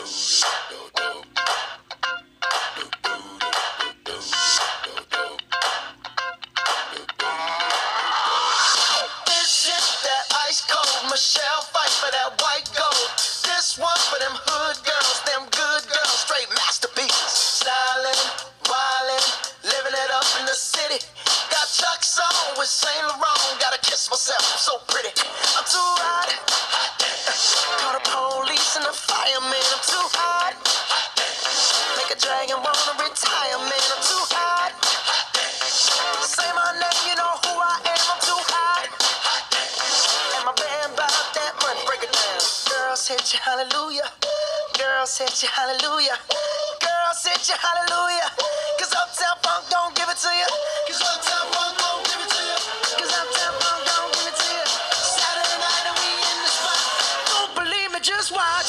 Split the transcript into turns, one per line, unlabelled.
This shit that ice cold. Michelle fight for that white gold. This one for them hood girls, them good girls, straight masterpieces. Stylin', wildin', living it up in the city. Got Chuck's on with Saint Laurent. Gotta kiss myself, I'm so pretty. I'm too hot. Call the police and the fireman. I'm too hot. Make a dragon wanna retire, man. I'm too hot. Say my name, you know who I am. I'm too hot. And my band bout that money. Break it down. Girls hit you, hallelujah. Girls hit you, hallelujah. Girls hit you, hallelujah. Cause Uptown Funk don't give it to you. Cause Uptown Funk don't give it to you. Cause Uptown Funk don't give it to you. Saturday night and we in the spot. Don't believe me, just watch.